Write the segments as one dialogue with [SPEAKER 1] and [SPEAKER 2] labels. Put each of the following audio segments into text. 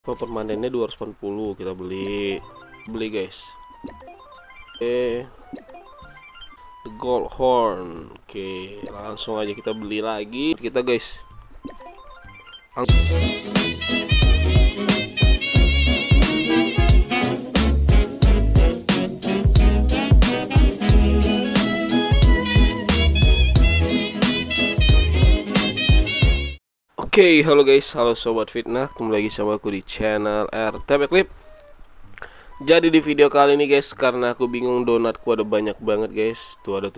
[SPEAKER 1] Permanennya 280 kita beli guys. The gold horn. Oke, langsung aja kita beli lagi kita guys. Oke, halo guys, halo sobat fitnah, ketemu lagi sama aku di channel RTP Clip. Jadi di video kali ini guys, karena aku bingung donatku ada banyak banget guys. Tuh ada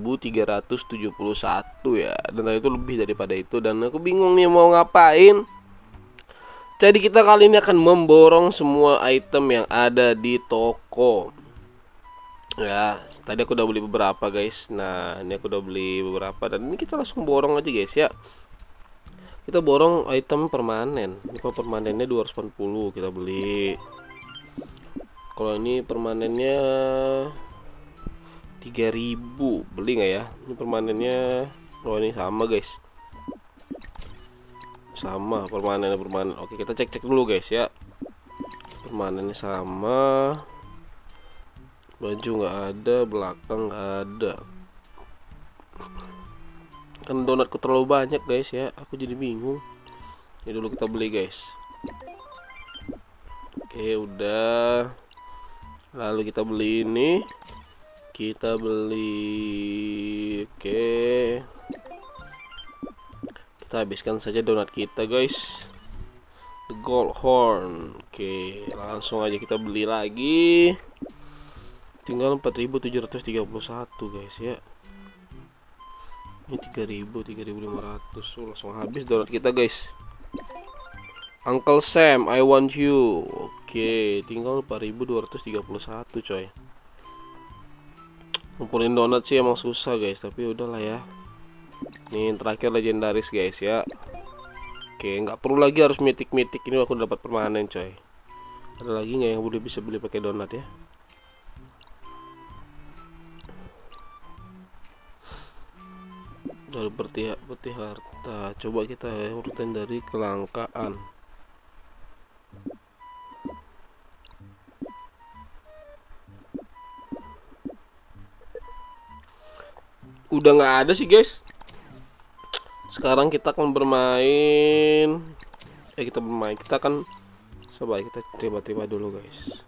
[SPEAKER 1] 7.371 ya, dan itu lebih daripada itu. Dan aku bingung nih mau ngapain. Jadi kita kali ini akan memborong semua item yang ada di toko. Ya, tadi aku udah beli beberapa guys. Nah, ini aku udah beli beberapa, dan ini kita langsung borong aja guys ya. Kita borong item permanen. Ini kok permanennya 280 kita beli. Kalau ini permanennya 3000, beli nggak ya? Ini permanennya, oh ini sama guys. Sama permanen. Oke, kita cek dulu guys ya. Permanennya sama. Baju nggak ada, belakang nggak ada. Kan donatku terlalu banyak guys ya, aku jadi bingung. Ini dulu kita beli guys. Oke, udah. Lalu kita beli ini. Kita beli. Oke. Kita habiskan saja donat kita guys. The gold horn. Oke, langsung aja kita beli lagi. Tinggal 4.731 guys ya. Ini 3.500, langsung habis donat kita guys. Uncle Sam, I want you. Oke, tinggal 4.231 coy. Ngumpulin donat sih emang susah guys, tapi udahlah ya. Ini terakhir legendaris guys ya. Oke, nggak perlu lagi harus mitik ini, aku dapat permanen coy. Ada lagi nggak yang udah bisa beli pakai donat ya? Dari peti harta, coba kita urutan dari kelangkaan. Udah nggak ada sih guys. Sekarang kita akan bermain. Kita akan coba kita terima dulu guys.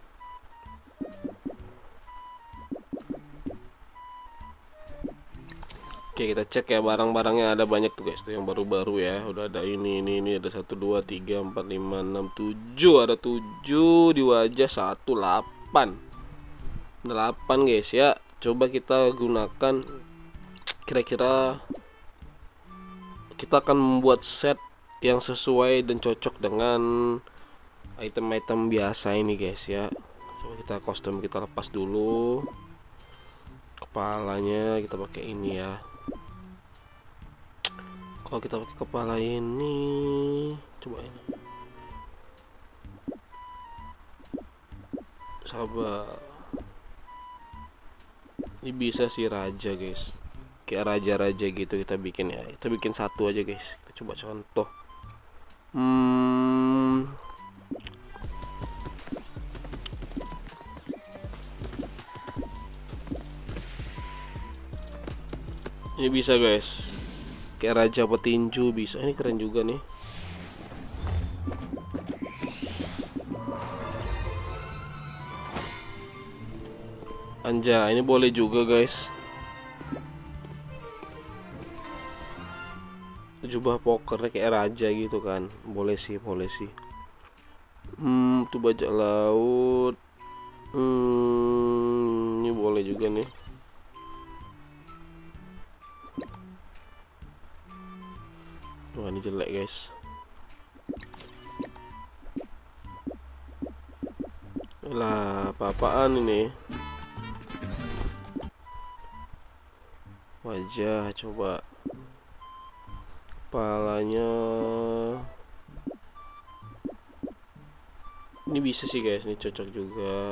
[SPEAKER 1] Oke, kita cek ya barang-barangnya, ada banyak tuh guys, tuh yang baru-baru ya. Udah ada ini ada 1 2 3 4 5 6 7, ada 7 di wajah 1 8 guys ya. Coba kita gunakan, kira-kira kita akan membuat set yang sesuai dan cocok dengan item-item biasa ini guys ya. Coba kita kostum, kita lepas dulu kepalanya, kita pakai ini ya. Kalau kita pakai kepala ini, coba ini. Sabar. Ini bisa sih raja guys. Kayak raja-raja gitu kita bikin ya. Kita bikin satu aja guys. Kita coba contoh. Ini bisa guys. Kayak raja petinju bisa. Ini keren juga nih. Anjay, ini boleh juga guys. Jubah pokernya kayak raja gitu kan. Boleh sih. Tuh bajak laut. Ini boleh juga nih. Wah, ini jelek guys. Lah, apa-apaan ini? Wajah, coba. Kepalanya. Ini bisa sih guys, ini cocok juga.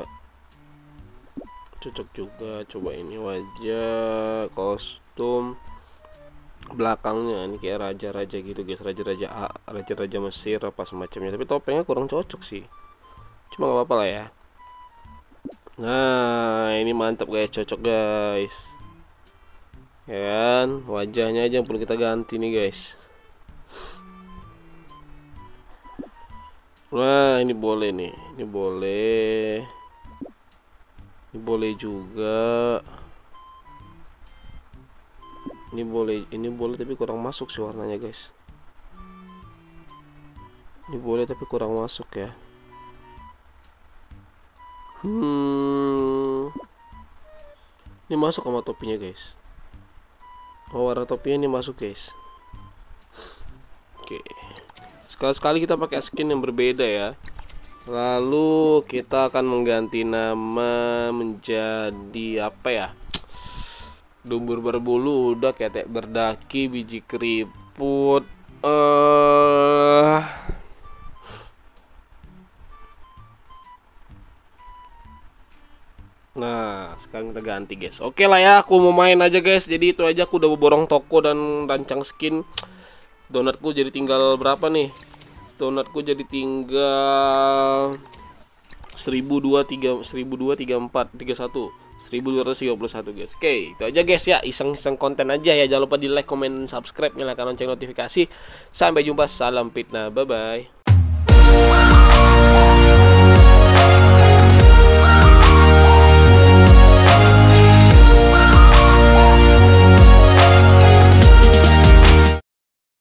[SPEAKER 1] Coba ini wajah, kostum. belakangnya ini kayak raja-raja gitu guys, raja-raja raja-raja Mesir apa semacamnya, tapi topengnya kurang cocok sih, cuma nggak apa-apa lah ya. Nah ini mantap guys, cocok guys ya kan, wajahnya aja yang perlu kita ganti nih guys. Nah ini boleh nih, ini boleh, ini boleh juga, ini boleh tapi kurang masuk sih warnanya guys. Ini boleh tapi kurang masuk ya. Ini masuk sama topinya guys. Oh, warna topinya ini masuk guys. Oke. Sekali-sekali kita pakai skin yang berbeda ya. Lalu kita akan mengganti nama menjadi apa ya? Dumbur berbulu udah, ketek berdaki, biji keriput. Nah, sekarang kita ganti guys. Oke lah ya, aku mau main aja guys. Jadi itu aja, aku udah borong toko dan rancang skin. Donatku jadi tinggal berapa nih? Donatku jadi tinggal 1002, 1002, 34, 31, 1231 guys. Oke, itu aja guys ya, iseng-iseng konten aja ya. Jangan lupa di like, comment, subscribe, nyalakan lonceng notifikasi. Sampai jumpa, salam fitnah, bye bye.